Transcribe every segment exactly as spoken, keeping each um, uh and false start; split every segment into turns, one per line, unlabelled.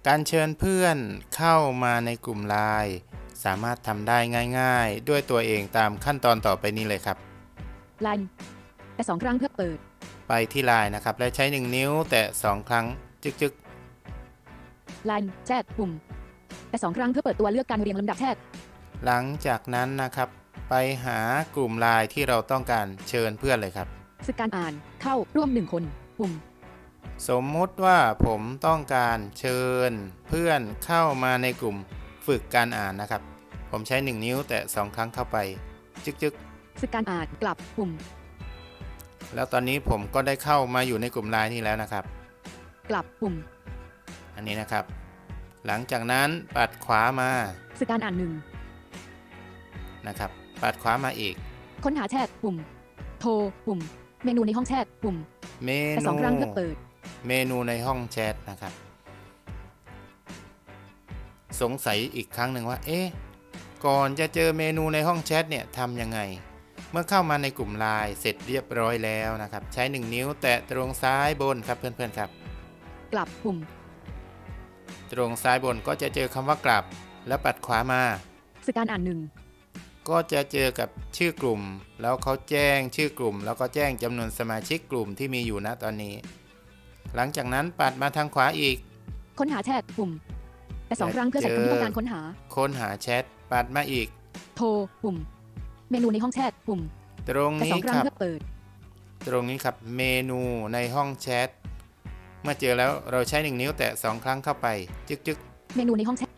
การเชิญเพื่อนเข้ามาในกลุ่ม ไลน์ สามารถทำได้ง่ายๆด้วยตัวเองตามขั้นตอนต่อไปนี้เลยครับ
ไลน์ แต่สองครั้งเพื่อเปิด
ไปที่ ไลน์ นะครับและใช้หนึ่งนิ้วแตะสองครั้งจึก
ๆ ไลน์ แชทปุ่มแต่สองครั้งเพื่อเปิดตัวเลือกการเรียงลำดับแชท
หลังจากนั้นนะครับไปหากลุ่ม ไลน์ ที่เราต้องการเชิญเพื่อนเลยครับ
ฝึกการอ่านเข้าร่วมหนึ่งคนปุ่ม
สมมุติว่าผมต้องการเชิญเพื่อนเข้ามาในกลุ่มฝึกการอ่านนะครับผมใช้หนึ่งนิ้วแตะสองครั้งเข้าไปจึก
ๆฝึกการอ่านกลับปุ่ม
แล้วตอนนี้ผมก็ได้เข้ามาอยู่ในกลุ่ม ไลน์ นี่แล้วนะครับ
กลับปุ่ม
อันนี้นะครับหลังจากนั้นปัดขวามา
ฝึกการอ่านหนึ่ง
นะครับปัดขวามาอีก
ค้นหาแชทปุ่มโทรปุ่มเมนูในห้องแชทปุ่ม
เมนู
แต่สองครั้งเพื่อเปิด
เมนูในห้องแชทนะครับสงสัยอีกครั้งหนึ่งว่าเอ๊ะก่อนจะเจอเมนูในห้องแชทเนี่ยทำยังไงเมื่อเข้ามาในกลุ่ม ไลน์ เสร็จเรียบร้อยแล้วนะครับใช้หนึ่งนิ้วแตะตรงซ้ายบนครับเพื่อนๆครับ
กลับปุ่ม
ตรงซ้ายบนก็จะเจอคำว่ากลับแล้วปัดขวามา
ฝึกการอ่านหนึ่ง
ก็จะเจอกับชื่อกลุ่มแล้วเขาแจ้งชื่อกลุ่มแล้วก็แจ้งจำนวนสมาชิกกลุ่มที่มีอยู่ณตอนนี้หลังจากนั้นปัดมาทางขวาอีก
ค้นหาแชทปุ่มแต่สองครั้งเพื่อใส่คำที่ต้องการค้นหา
ค้นหาแชทปัดมาอีก
โทรปุ่มเมนูในห้องแชทปุ่ม
ตรงนี้ครับ
เปิด
ตรงนี้ครับเมนูในห้องแชทเมื่อเจอแล้วเราใช้หนึ่งนิ้วแตะสองครั้งเข้าไปจึก
ๆเมนูในห้องแชท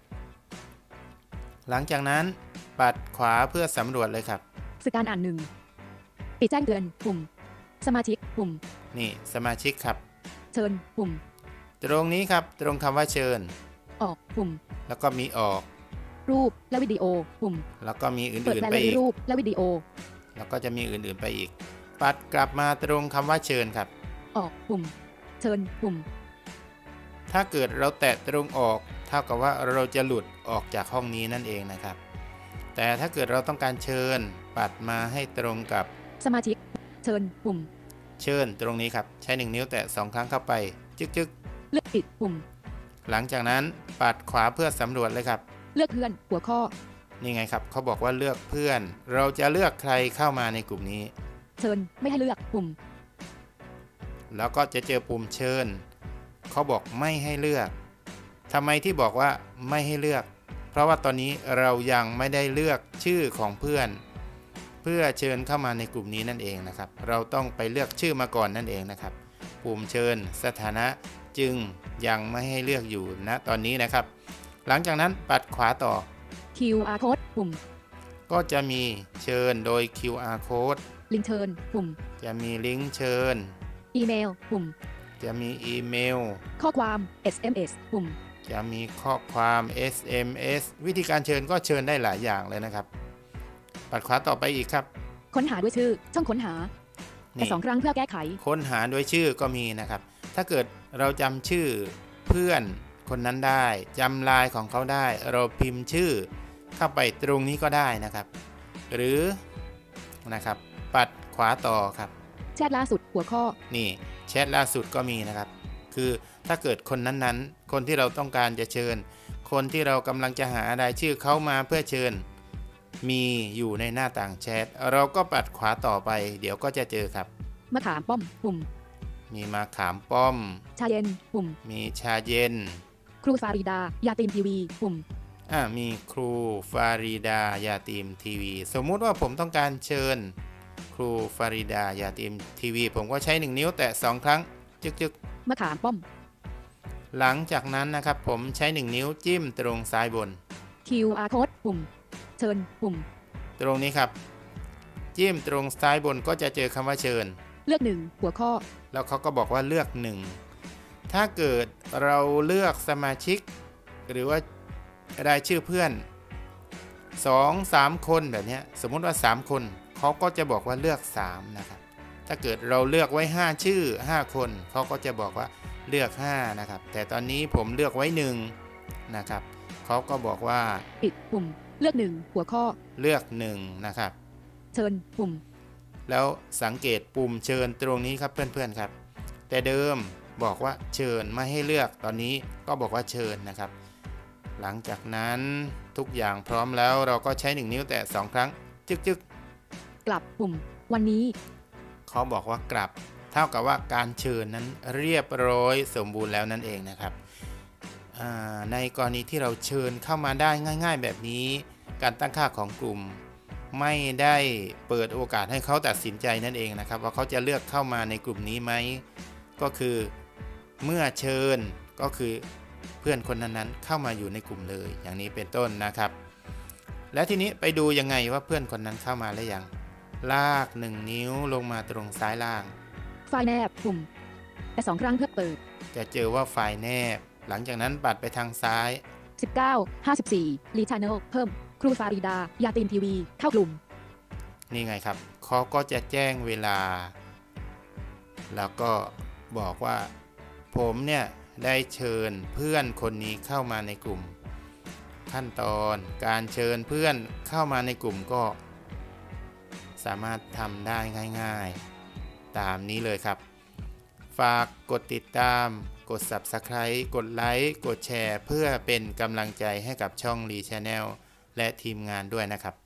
หลังจากนั้นปัดขวาเพื่อสำรวจเลยครับ
ฝึกการอ่านหนึ่งปิดแจ้งเตือนปุ่มสมาชิกปุ่ม
นี่สมาชิกครับ
เชิญปุ่ม
ตรงนี้ครับตรงคำว่าเชิญ
ออกปุ่ม
แล้วก็มีออก
รูปและวิดีโอปุ่ม
แล้วก็มีอื่นๆไปอีก
รูปและวิดีโอ
แล้วก็จะมีอื่นๆไปอีกปัดกลับมาตรงคำว่าเชิญครับ
ออกปุ่มเชิญปุ่ม
ถ้าเกิดเราแตะตรงออกเท่ากับว่าเราจะหลุดออกจากห้องนี้นั่นเองนะครับแต่ถ้าเกิดเราต้องการเชิญปัดมาให้ตรงกับ
สมาชิกเชิญปุ่ม
เชิญตรงนี้ครับใช้หนึ่งนิ้วแตะสองครั้งเข้าไปจึก
ๆเลือกปิดปุ่ม
หลังจากนั้นปัดขวาเพื่อสำรวจเลยครับ
เลือกเพื่อนหัวข้อ
นี่ไงครับเขาบอกว่าเลือกเพื่อนเราจะเลือกใครเข้ามาในกลุ่มนี้
เชิญไม่ให้เลือกปุ่ม
แล้วก็จะเจอปุ่มเชิญเขาบอกไม่ให้เลือกทำไมที่บอกว่าไม่ให้เลือกเพราะว่าตอนนี้เรายังไม่ได้เลือกชื่อของเพื่อนเพื่อเชิญเข้ามาในกลุ่มนี้นั่นเองนะครับเราต้องไปเลือกชื่อมาก่อนนั่นเองนะครับปุ่มเชิญสถานะจึงยังไม่ให้เลือกอยู่ณตอนนี้นะครับหลังจากนั้นปัดขวาต่อ
คิว อาร์ Code ปุ่ม
ก็จะมีเชิญโดย คิว อาร์ Code
ลิงก์เชิญปุ่ม
จะมีลิงก์เชิญ
อีเมลปุ่ม
จะมีอีเมล
ข้อความ เอส เอ็ม เอส ปุ่ม
จะมีข้อความ เอส เอ็ม เอส วิธีการเชิญก็เชิญได้หลายอย่างเลยนะครับปัดขวาต่อไปอีกครับ
ค้นหาด้วยชื่อช่องค้นหาแต่สองครั้งเพื่อแก้ไข
ค้นหาด้วยชื่อก็มีนะครับถ้าเกิดเราจำชื่อเพื่อนคนนั้นได้จำไลน์ของเขาได้เราพิมพ์ชื่อเข้าไปตรงนี้ก็ได้นะครับหรือนะครับปัดขวาต่อครับ
แชทล่าสุดหัวข้อ
นี่แชทล่าสุดก็มีนะครับคือถ้าเกิดคนนั้นๆคนที่เราต้องการจะเชิญคนที่เรากำลังจะหารายชื่อเขามาเพื่อเชิญมีอยู่ในหน้าต่างแชทเราก็ปัดขวาต่อไปเดี๋ยวก็จะเจอครับ
มะขามป้อมปุ่ม
มีมะขามป้อม
ชาเย็นปุ่ม
มีชาเย็น
ครูฟาริดายาตีมทีวีปุ่ม
อ่ามีครูฟาริดายาตีมทีวีสมมุติว่าผมต้องการเชิญครูฟาริดายาตีมทีวีผมก็ใช้หนึ่งนิ้วแตะสองครั้งจึก
ๆมะขามป้อม
หลังจากนั้นนะครับผมใช้หนึ่งนิ้วจิ้มตรงซ้ายบน
คิว อาร์ Code ปุ่มเชิญปุ่ม
ตรงนี้ครับจิ้มตรงซ้ายบนก็จะเจอคำว่าเชิญ
เลือกหนึ่งหัวข้อ
แล้วเขาก็บอกว่าเลือกหนึ่งถ้าเกิดเราเลือกสมาชิกหรือว่ารายชื่อเพื่อน สอง สาม คนแบบนี้สมมุติว่าสามคนเขาก็จะบอกว่าเลือกสามนะครับถ้าเกิดเราเลือกไว้ห้าชื่อห้าคนเขาก็จะบอกว่าเลือกห้านะครับแต่ตอนนี้ผมเลือกไว้หนึ่งนะครับเขาก็บอกว่า
ปิดปุ่มเลือกหนึ่งหัวข้อ
เลือกหนึ่งนะครับ
เชิญปุ่ม
แล้วสังเกตปุ่มเชิญตรงนี้ครับเพื่อนๆครับแต่เดิมบอกว่าเชิญไม่ให้เลือกตอนนี้ก็บอกว่าเชิญนะครับหลังจากนั้นทุกอย่างพร้อมแล้วเราก็ใช้หนึ่งนิ้วแตะสองครั้งจึกจึก
กลับปุ่มวันนี้
เขาบอกว่ากลับเท่ากับว่าการเชิญนั้นเรียบร้อยสมบูรณ์แล้วนั่นเองนะครับในกรณีที่เราเชิญเข้ามาได้ง่ายๆแบบนี้การตั้งค่าของกลุ่มไม่ได้เปิดโอกาสให้เขาตัดสินใจนั่นเองนะครับว่าเขาจะเลือกเข้ามาในกลุ่มนี้ไหมก็คือเมื่อเชิญก็คือเพื่อนคนนั้นๆเข้ามาอยู่ในกลุ่มเลยอย่างนี้เป็นต้นนะครับและทีนี้ไปดูยังไงว่าเพื่อนคนนั้นเข้ามาแล้วยังลากหนึ่งนิ้วลงมาตรงซ้ายล่าง
ไฟล์แนบปุ่มแต่สองครั้งเพื่อเปิด
จะเจอว่าไฟล์แนบหลังจากนั้นปัดไปทางซ้าย
สิบเก้า ห้าสิบสี่ ลีชาแนลเพิ่มครูฟาริดายาตีนทีวีเข้ากลุ่ม
นี่ไงครับเขาก็จะแจ้งเวลาแล้วก็บอกว่าผมเนี่ยได้เชิญเพื่อนคนนี้เข้ามาในกลุ่มขั้นตอนการเชิญเพื่อนเข้ามาในกลุ่มก็สามารถทำได้ง่ายๆตามนี้เลยครับฝากกดติดตามกด ซับสไครบ์ กดไลค์กดแชร์เพื่อเป็นกำลังใจให้กับช่องลี Channel และทีมงานด้วยนะครับ